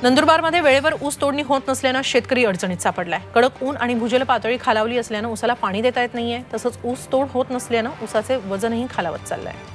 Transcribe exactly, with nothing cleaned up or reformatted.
नंदुरबारमध्ये वेळेवर ऊस तोडणी होत नसल्याने शेतकरी अडचणीत सापडलाय। कडक ऊन आणि भूजल पातळी खालावली असल्याने ऊसाला पाणी देता येत नाहीये, तसंच ऊस तोड होत नसल्याने ऊसाचे वजनही खालावत चाललंय।